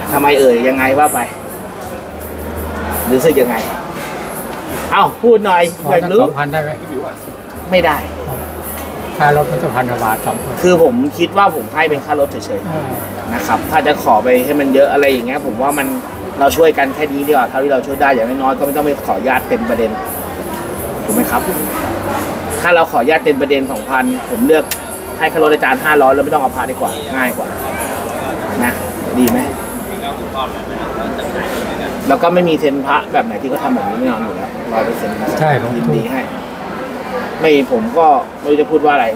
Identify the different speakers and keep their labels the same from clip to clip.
Speaker 1: ทำไมยังไงว่าไปรู้สึกยังไงเอ้าพูดหน่อยอยากรู้
Speaker 2: 2,000ได้ไหม
Speaker 1: ไม่ได้
Speaker 2: ค่ารถมันจะ1,000 บาท2 คน
Speaker 1: คือผมคิดว่าผมให้เป็นค่ารถเฉยๆนะครับถ้าจะขอไปให้มันเยอะอะไรอย่างเงี้ยผมว่ามันเราช่วยกันแค่นี้ดีกว่าเท่าที่เราช่วยได้อย่างน้อยๆก็ไม่ต้องไปขอญาติเต็มประเด็นถูกไหมครับถ้าเราขอญาติเต็มประเด็น 2,000 ผมเลือกให้ค่ารถอาจารย์500แล้วไม่ต้องเอาพาดีกว่าง่ายกว่านะดีไหมแล้วก็ไม่มีเซ็นพระแบบไหนที่เขาทำแบบนี้แน่นอนอยู่แล้ว100%
Speaker 2: ใช่ผม
Speaker 1: ยินดีให้ไม่ผมก็ไม่รู้จะพูดว่าอะไร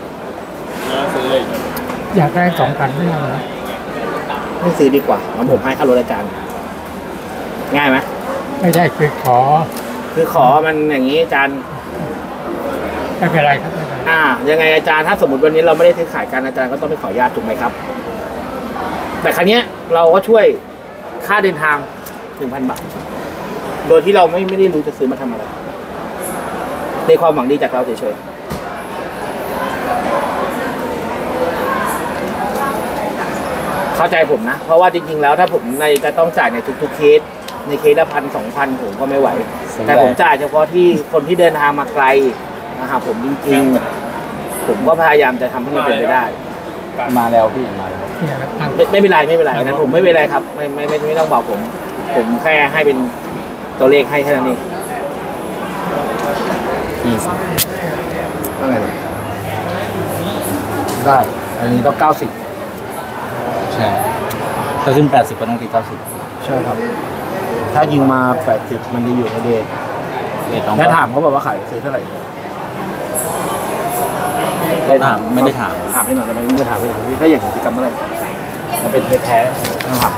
Speaker 2: อยากได้2,000ไม่เอานะ
Speaker 1: ไม่ซื้อดีกว่างั้นผมให้ค่ารถอาจารย์ง่ายไหม
Speaker 2: ไม่ใช่คือ
Speaker 1: ขอมันอย่างนี้อาจารย์
Speaker 2: ไม่เป็นไรครับ
Speaker 1: ยังไงอาจารย์ถ้าสมมติวันนี้เราไม่ได้ซื้อขายกันอาจารย์ก็ต้องไปขออนุญาตถูกไหมครับแต่ครั้งนี้เราก็ช่วยค่าเดินทาง 1,000 บาทโดยที่เราไม่ได้รู้จะซื้อมาทำอะไรในความหวังดีจากเราเฉยๆเข้าใจผมนะเพราะว่าจริงๆแล้วถ้าผมในจะต้องจ่ายในทุกๆเคสในเคสละ1,000-2,000ผมก็ไม่ไหวแต่ผมจ่ายเฉพาะที่คนที่เดินทางมาไกลนะครับผมจริงๆผมก็พยายามจะทำให้มันเป็นไปได้
Speaker 3: มาแล้วพี่มาแล้ว
Speaker 1: ไม่เป็นไรนะผมไม่เป็นไรครับไม่ต้องบอกผมแค่ให้เป็นตัวเลขให้แค่นั้นเองอะไรได้อันนี้ต้อง90
Speaker 3: ใช่ถ้าขึ้น80ก็ต้องตี90
Speaker 1: ใช่ครับถ้ายิงมา80มันจะอยู่ในเดทถ้าถามเขาบอกว่าขายซื้อเท่าไหร่
Speaker 3: ไม่ถาม
Speaker 1: ให้หน่อยแต่ไม่ถามให้หน่อยถ้าอย่างกิจกรรมอะไรมันเป็นแท้ต้องถาม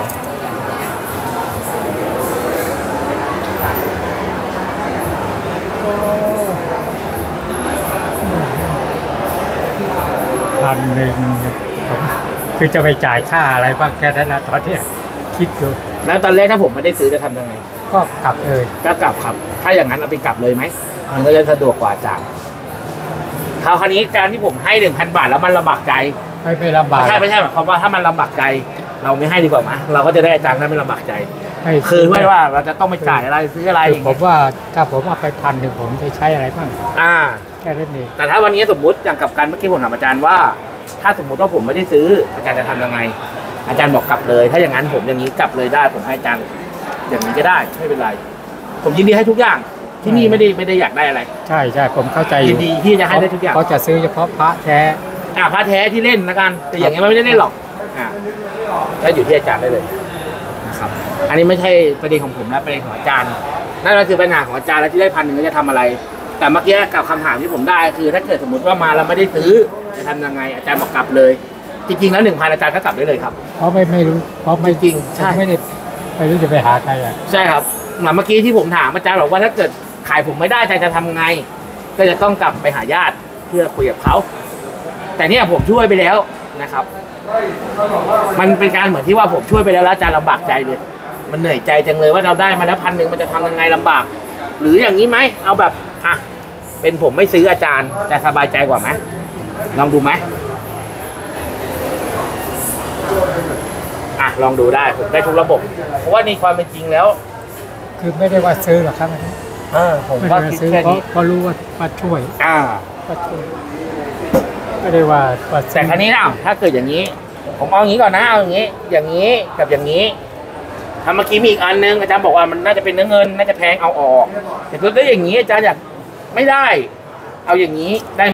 Speaker 2: 1,000คือจะไปจ่ายค่าอะไรบ้างแค่นั้นนะตอนนี้คิดอยู่
Speaker 1: แล้วตอนแรกถ้าผมไม่ได้ซื้อจะทำยังไง
Speaker 2: ก็กลับเลย
Speaker 1: ก็กลับครับถ้าอย่างนั้นเอาไปกลับเลยไหมมันก็จะสะดวกกว่าจากคราวนี้การที่ผมให้ 1,000 บาทแล้วมันลำบากใจ
Speaker 2: ไม่ลำบาก
Speaker 1: ไม่ใช่หมายความว่าถ้ามันลำบากใจเราไม่ให้ดีกว่าไหมเราก็จะได้อาจารย์นั้นไม่ลำบากใจคือไม่ว่าเราจะต้องไปจ่ายอะไรซื้ออะไร
Speaker 2: ผมว่าถ้าผมเอาไป1,000ผมจะใช้อะไรบ้างแค่นั้นเอง
Speaker 1: แต่ถ้าวันนี้สมมุติอย่างกับการเมื่อกี้ผมถามอาจารย์ว่าถ้าสมมุติว่าผมไม่ได้ซื้ออาจารย์จะทำยังไงอาจารย์บอกกลับเลยถ้าอย่างนั้นผมอย่างนี้กลับเลยได้ผมให้อาจารย์อย่างนี้ก็ได้ไม่เป็นไรผมยินดีให้ทุกอย่างที่นี่ไม่ได้อยากได้อะไร
Speaker 2: ใช่ผมเข้าใจยิ
Speaker 1: นดีที่จะให้ได้ทุกอย่าง
Speaker 2: เขาจะซื้อเฉพาะพระแท้
Speaker 1: พระแท้ที่เล่นนะกันแต่อย่างนี้มันไม่ได้เล่นหรอกก็อยู่ที่อาจารย์ได้เลยนะครับอันนี้ไม่ใช่ประเด็นของผมนะประเด็นของอาจารย์นั่นก็คือปัญหาของอาจารย์แล้วที่ได้1,000จะทำอะไรแต่เมื่อกี้กับคำถามที่ผมได้คือถ้าเกิดสมมติว่ามาแล้วไม่ได้ซื้อจะทำยังไงอาจารย์บอกกลับเลยจริงๆแล้ว1,000อาจารย์ก็กลับได้เลยครับ
Speaker 2: เพราะไม่รู้เพราะไม่
Speaker 1: จริงใช่
Speaker 2: ไม่รู้จะไปหาใคร
Speaker 1: ใช่ครับเมื่อกี้ที่ผมถามอาจารย์บอกว่าถ้าเกิดขายผมไม่ได้อาจารย์จะทำไงก็จะต้องกลับไปหาญาติเพื่อคุยกับเขาแต่เนี่ยผมช่วยไปแล้วนะครับมันเป็นการเหมือนที่ว่าผมช่วยไปแล้วอาจารย์ลำบากใจเลยมันเหนื่อยใจจังเลยว่าเราได้มาแล้ว1,000มันจะทำยังไงลำบากหรืออย่างนี้ไหมเอาแบบเป็นผมไม่ซื้ออาจารย์จะสบายใจกว่าไหมลองดูไหมลองดูได้ผมได้ทุกระบบเพราะว่าในความเป็นจริงแล้ว
Speaker 2: คือไม่ได้ว่าซื้อหรอกครับ
Speaker 1: ผมก็คิดแค่นี้
Speaker 2: เพราะรู้ว่าช่วยไม่ได้ว่า
Speaker 1: แต่ครั้นี้นะถ้าเกิดอย่างนี้ผมเอาอย่างนี้ก่อนนะเอาอย่างนี้กับอย่างนี้ถ้าเมื่อกี้มีอีกอันนึงอาจารย์บอกว่ามันน่าจะเป็นเนื้อเงินน่าจะแพงเอาออกแต่ถ้าอย่างนี้อาจารย์อยากไม่ได้เอาอย่างนี้ได้